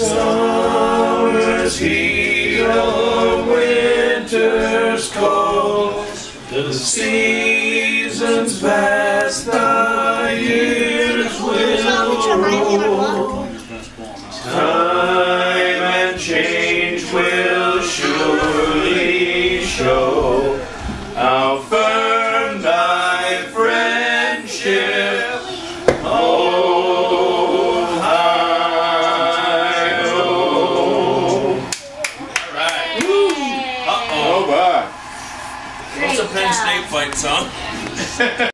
Summer's heat or winter's cold, the seasons pass, the years will roll. Time and change will surely show how firm thy friendship. Oh, hi, oh. All right. Uh-oh. Oh, bye. What's a Penn State fight song?